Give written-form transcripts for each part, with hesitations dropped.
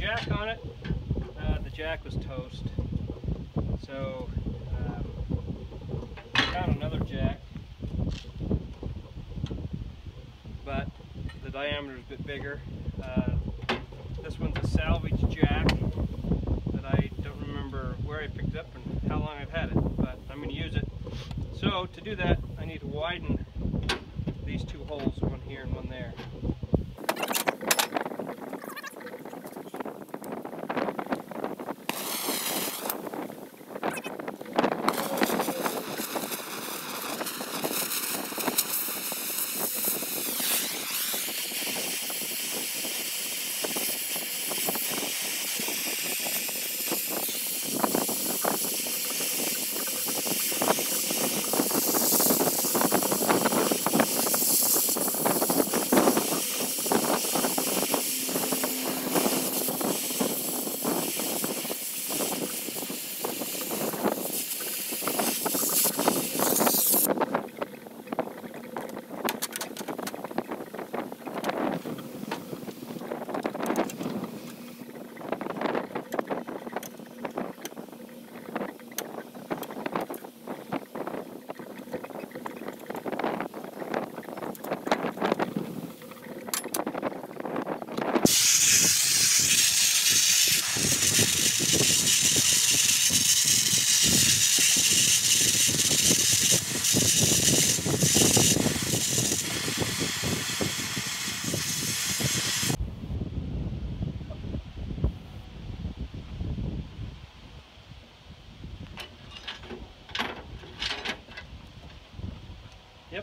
jack on it. The jack was toast. So found another jack, but the diameter is a bit bigger. This one's a salvage jack that I don't remember where I picked it up and how long I've had it, but I'm going to use it. So to do that, I need to widen these two holes, one here and one there. Yep.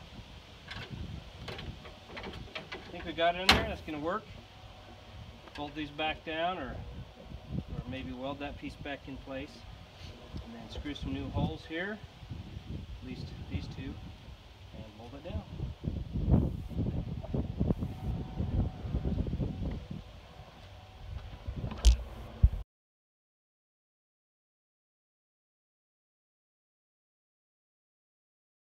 I think we got it in there. That's going to work. Bolt these back down, or maybe weld that piece back in place, and then screw some new holes here, at least these two, and bolt it down.